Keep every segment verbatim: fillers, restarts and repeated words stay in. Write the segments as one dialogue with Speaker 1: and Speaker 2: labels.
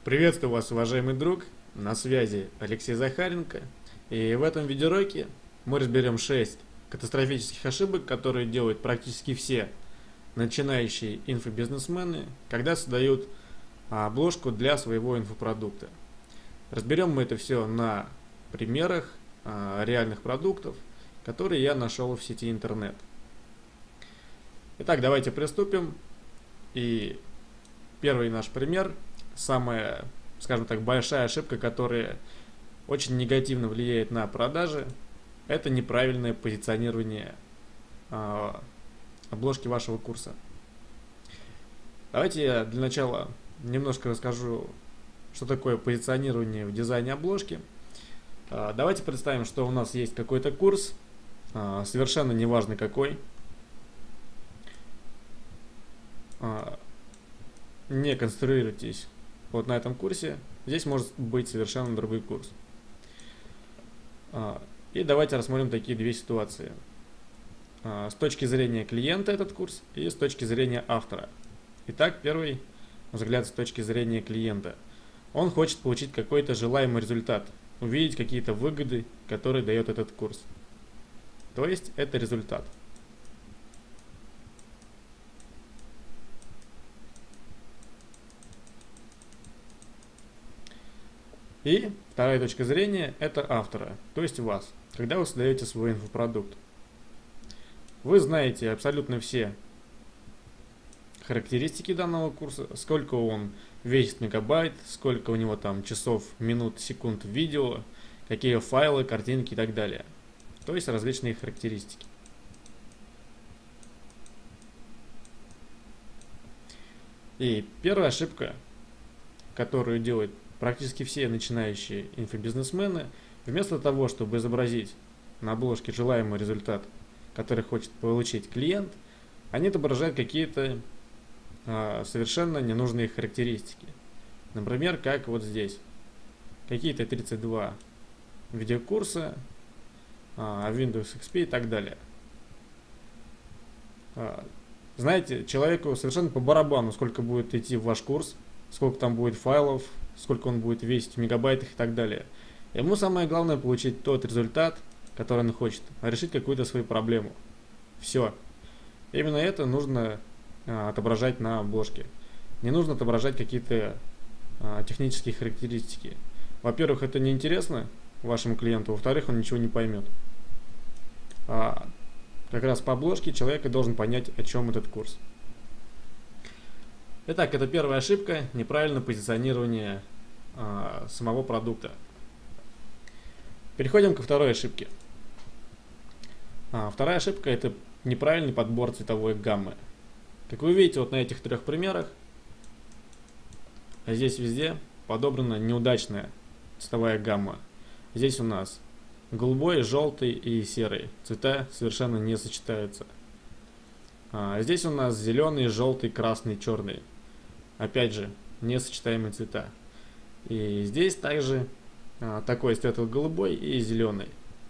Speaker 1: Приветствую вас, уважаемый друг, на связи Алексей Захаренко, и в этом видеоуроке мы разберем шесть катастрофических ошибок, которые делают практически все начинающие инфобизнесмены, когда создают обложку для своего инфопродукта. Разберем мы это все на примерах реальных продуктов, которые я нашел в сети интернет. Итак, давайте приступим. И первый наш пример, самая, скажем так, большая ошибка, которая очень негативно влияет на продажи, это неправильное позиционирование э, обложки вашего курса. Давайте я для начала немножко расскажу, что такое позиционирование в дизайне обложки. Э, давайте представим, что у нас есть какой-то курс, э, совершенно неважно какой. Э, не концентрируйтесь вот на этом курсе, здесь может быть совершенно другой курс. И давайте рассмотрим такие две ситуации. С точки зрения клиента этот курс и с точки зрения автора. Итак, первый взгляд с точки зрения клиента. Он хочет получить какой-то желаемый результат, увидеть какие-то выгоды, которые дает этот курс. То есть это результат. И вторая точка зрения – это автора, то есть вас, когда вы создаете свой инфопродукт. Вы знаете абсолютно все характеристики данного курса, сколько он весит мегабайт, сколько у него там часов, минут, секунд видео, какие файлы, картинки и так далее. То есть различные характеристики. И первая ошибка, которую делает практически все начинающие инфобизнесмены, вместо того, чтобы изобразить на обложке желаемый результат, который хочет получить клиент, они отображают какие-то э, совершенно ненужные характеристики. Например, как вот здесь. Какие-то тридцать два видеокурса, э, Windows икс пи и так далее. Э, знаете, человеку совершенно по барабану, сколько будет идти в ваш курс, сколько там будет файлов, сколько он будет весить в мегабайтах и так далее. Ему самое главное получить тот результат, который он хочет, решить какую-то свою проблему. Все. Именно это нужно а, отображать на обложке. Не нужно отображать какие-то а, технические характеристики. Во-первых, это неинтересно вашему клиенту, во-вторых, он ничего не поймет. А, как раз по обложке человек должен понять, о чем этот курс. Итак, это первая ошибка – неправильное позиционирование э, самого продукта. Переходим ко второй ошибке. А, вторая ошибка – это неправильный подбор цветовой гаммы. Как вы видите, вот на этих трех примерах, здесь везде подобрана неудачная цветовая гамма. Здесь у нас голубой, желтый и серый. Цвета совершенно не сочетаются. А, здесь у нас зеленый, желтый, красный, черный. Опять же, несочетаемые цвета. И здесь также а, такой светло-голубой и зеленый.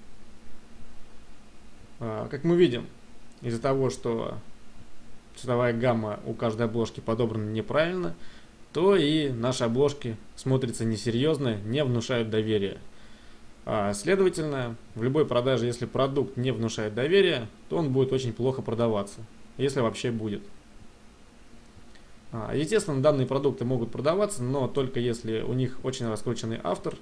Speaker 1: А, как мы видим, из-за того, что цветовая гамма у каждой обложки подобрана неправильно, то и наши обложки смотрятся несерьезно, не внушают доверия. А, следовательно, в любой продаже, если продукт не внушает доверия, то он будет очень плохо продаваться, если вообще будет. Естественно, данные продукты могут продаваться, но только если у них очень раскрученный автор,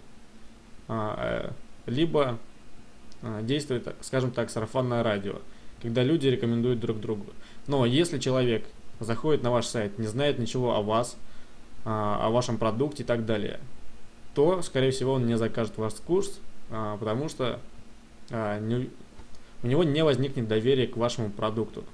Speaker 1: либо действует, скажем так, сарафанное радио, когда люди рекомендуют друг другу. Но если человек заходит на ваш сайт, не знает ничего о вас, о вашем продукте и так далее, то, скорее всего, он не закажет ваш курс, потому что у него не возникнет доверия к вашему продукту.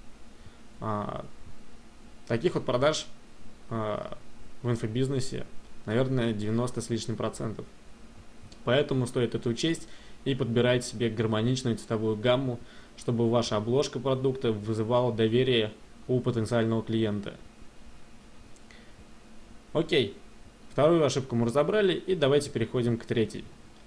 Speaker 1: Таких вот продаж э, в инфобизнесе, наверное, девяносто с лишним процентов. Поэтому стоит это учесть и подбирать себе гармоничную цветовую гамму, чтобы ваша обложка продукта вызывала доверие у потенциального клиента. Окей, вторую ошибку мы разобрали, и давайте переходим к третьей.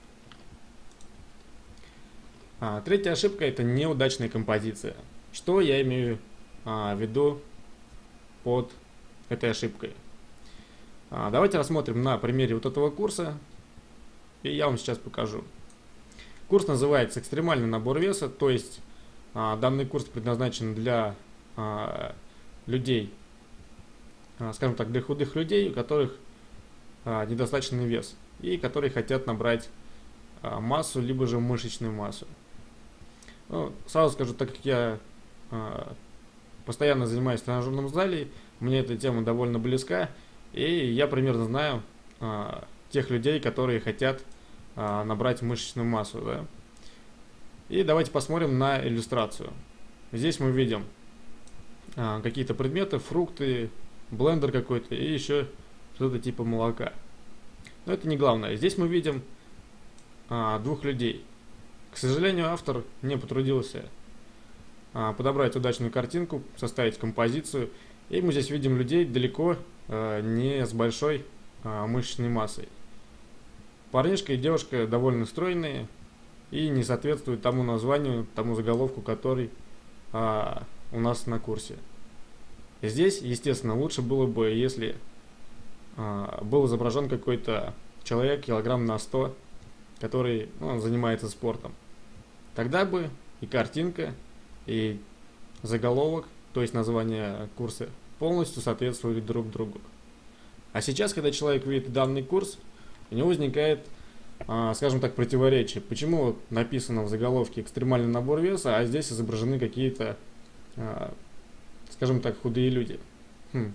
Speaker 1: А, третья ошибка – это неудачная композиция. Что я имею а, в виду под этой ошибкой? А, давайте рассмотрим на примере вот этого курса, и я вам сейчас покажу. Курс называется «Экстремальный набор веса», то есть а, данный курс предназначен для а, людей, а, скажем так, для худых людей, у которых а, недостаточный вес и которые хотят набрать а, массу, либо же мышечную массу. Ну, сразу скажу, так как я а, постоянно занимаюсь в тренажерном зале, мне эта тема довольно близка, и я примерно знаю а, тех людей, которые хотят а, набрать мышечную массу. Да? И давайте посмотрим на иллюстрацию. Здесь мы видим а, какие-то предметы, фрукты, блендер какой-то и еще что-то типа молока. Но это не главное. Здесь мы видим а, двух людей. К сожалению, автор не потрудился а, подобрать удачную картинку, составить композицию. И мы здесь видим людей далеко а, не с большой а, мышечной массой. Парнишка и девушка довольно стройные и не соответствуют тому названию, тому заголовку, который а, у нас на курсе. Здесь, естественно, лучше было бы, если а, был изображен какой-то человек килограмм на сто, который ну, занимается спортом. Тогда бы и картинка, и заголовок, то есть название курса, полностью соответствовали друг другу. А сейчас, когда человек видит данный курс, у него возникает, а, скажем так, противоречие. Почему вот написано в заголовке «Экстремальный набор веса», а здесь изображены какие-то, а, скажем так, худые люди? Хм.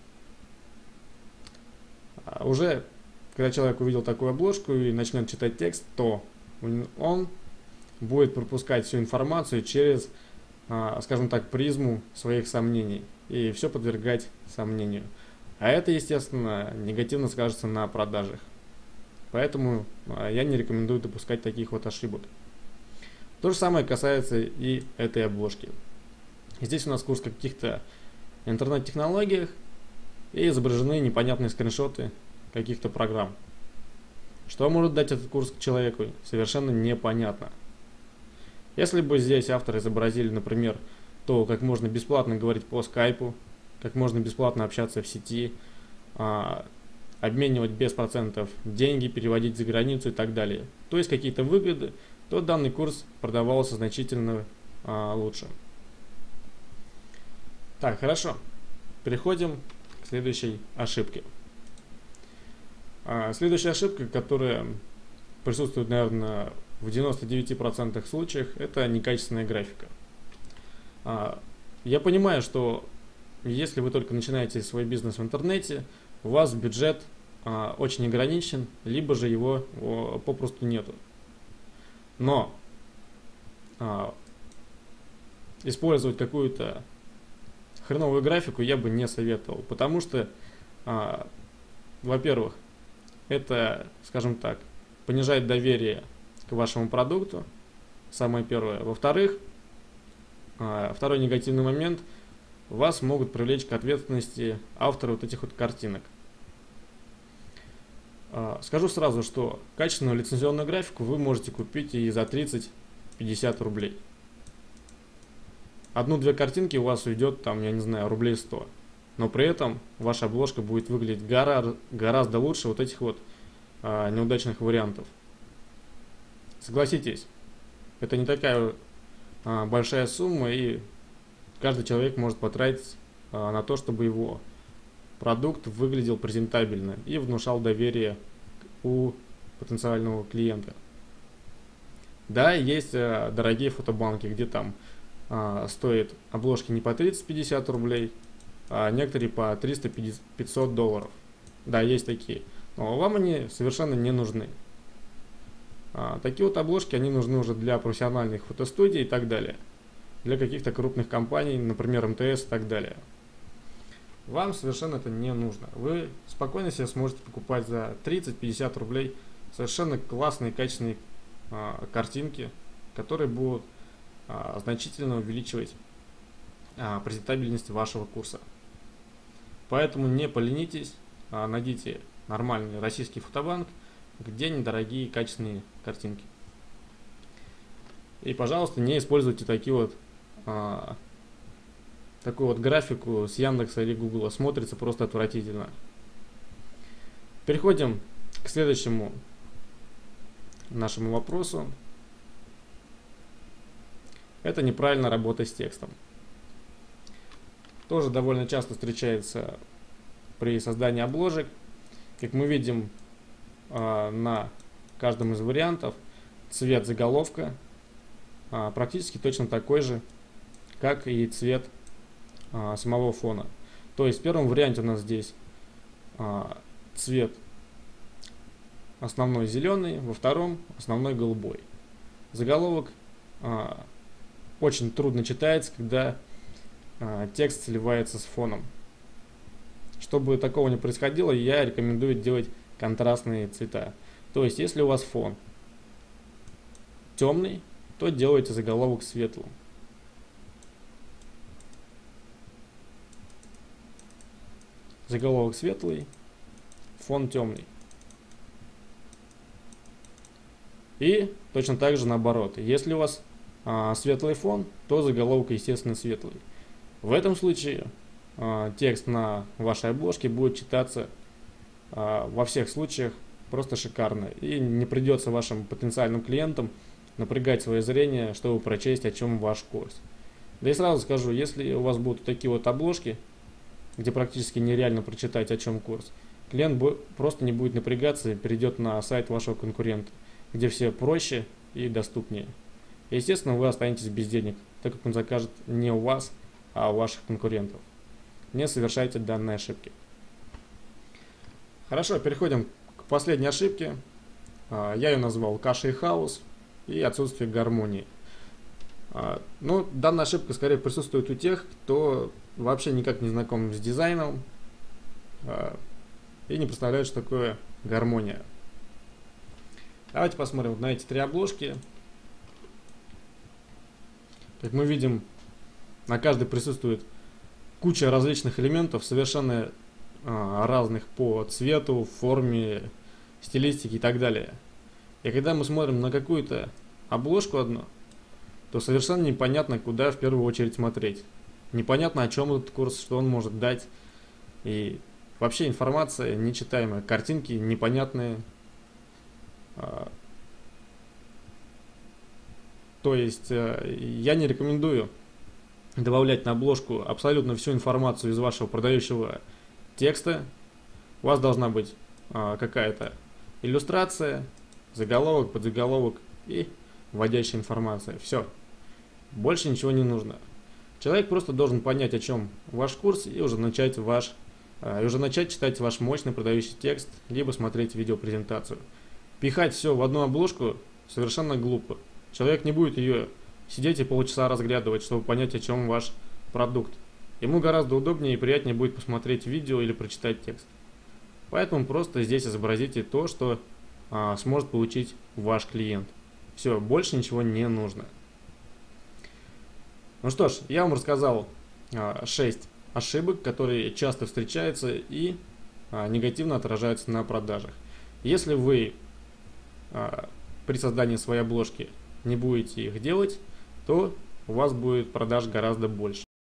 Speaker 1: А уже, когда человек увидел такую обложку и начнет читать текст, то он будет пропускать всю информацию через, скажем так, призму своих сомнений и все подвергать сомнению. А это, естественно, негативно скажется на продажах. Поэтому я не рекомендую допускать таких вот ошибок. То же самое касается и этой обложки. Здесь у нас курс о каких-то интернет-технологиях и изображены непонятные скриншоты каких-то программ. Что может дать этот курс человеку, совершенно непонятно. Если бы здесь авторы изобразили, например, то, как можно бесплатно говорить по скайпу, как можно бесплатно общаться в сети, а, обменивать без процентов деньги, переводить за границу и так далее, то есть какие-то выгоды, то данный курс продавался значительно а, лучше. Так, хорошо. Переходим к следующей ошибке. А, следующая ошибка, которая присутствует, наверное, в девяноста девяти процентах случаев, это некачественная графика. А, я понимаю, что если вы только начинаете свой бизнес в интернете, у вас бюджет а, очень ограничен, либо же его о, попросту нету. Но а, использовать какую-то хреновую графику я бы не советовал, потому что, а, во-первых, это, скажем так, понижает доверие к вашему продукту, самое первое. Во-вторых, а, второй негативный момент, вас могут привлечь к ответственности авторы вот этих вот картинок. А, скажу сразу, что качественную лицензионную графику вы можете купить и за тридцать-пятьдесят рублей. Одну-две картинки у вас уйдет, там, я не знаю, рублей сто. Но при этом ваша обложка будет выглядеть гора, гораздо лучше вот этих вот а, неудачных вариантов. Согласитесь, это не такая а, большая сумма, и каждый человек может потратить а, на то, чтобы его продукт выглядел презентабельно и внушал доверие у потенциального клиента. Да, есть а, дорогие фотобанки, где там а, стоят обложки не по тридцать-пятьдесят рублей, а некоторые по триста-пятьсот долларов. Да, есть такие. Но вам они совершенно не нужны. А, такие вот обложки, они нужны уже для профессиональных фотостудий и так далее. Для каких-то крупных компаний, например, эм тэ эс и так далее. Вам совершенно это не нужно. Вы спокойно себе сможете покупать за тридцать-пятьдесят рублей совершенно классные, качественные а, картинки, которые будут а, значительно увеличивать а, презентабельность вашего курса. Поэтому не поленитесь, а, найдите нормальный российский фотобанк, где недорогие качественные картинки. И, пожалуйста, не используйте такие вот а, такую вот графику с Яндекса или Гугла. Смотрится просто отвратительно. Переходим к следующему нашему вопросу. Это неправильная работа с текстом. Тоже довольно часто встречается при создании обложек. Как мы видим на каждом из вариантов, цвет заголовка практически точно такой же, как и цвет самого фона. То есть в первом варианте у нас здесь цвет основной зеленый, во втором основной голубой. Заголовок очень трудно читается, когда текст сливается с фоном. Чтобы такого не происходило, я рекомендую делать контрастные цвета. То есть, если у вас фон темный, то делайте заголовок светлым. Заголовок светлый, фон темный. И точно так же наоборот. Если у вас а, светлый фон, то заголовок, естественно, светлый. В этом случае а, текст на вашей обложке будет читаться а, во всех случаях просто шикарно. И не придется вашим потенциальным клиентам напрягать свое зрение, чтобы прочесть, о чем ваш курс. Да и сразу скажу, если у вас будут такие вот обложки, где практически нереально прочитать, о чем курс, клиент просто не будет напрягаться и перейдет на сайт вашего конкурента, где все проще и доступнее. И, естественно, вы останетесь без денег, так как он закажет не у вас, а у ваших конкурентов. Не совершайте данные ошибки. Хорошо, переходим к последней ошибке. Я ее назвал каша и хаос и отсутствие гармонии. Но данная ошибка скорее присутствует у тех, кто вообще никак не знаком с дизайном и не представляет, что такое гармония. Давайте посмотрим на эти три обложки. Как мы видим, на каждой присутствует куча различных элементов, совершенно а, разных по цвету, форме, стилистике и так далее. И когда мы смотрим на какую-то обложку одну, то совершенно непонятно, куда в первую очередь смотреть. Непонятно, о чем этот курс, что он может дать. И вообще информация нечитаемая, картинки непонятные. То есть я не рекомендую добавлять на обложку абсолютно всю информацию из вашего продающего текста. У вас должна быть какая-то иллюстрация, заголовок, подзаголовок и вводящая информация. Все. Больше ничего не нужно. Человек просто должен понять, о чем ваш курс, и уже начать ваш, и уже начать читать ваш мощный продающий текст, либо смотреть видеопрезентацию. Пихать все в одну обложку совершенно глупо. Человек не будет ее сидеть и полчаса разглядывать, чтобы понять, о чем ваш продукт. Ему гораздо удобнее и приятнее будет посмотреть видео или прочитать текст. Поэтому просто здесь изобразите то, что а, сможет получить ваш клиент. Все, больше ничего не нужно. Ну что ж, я вам рассказал а, шесть ошибок, которые часто встречаются и а, негативно отражаются на продажах. Если вы а, при создании своей обложки не будете их делать, то у вас будет продаж гораздо больше.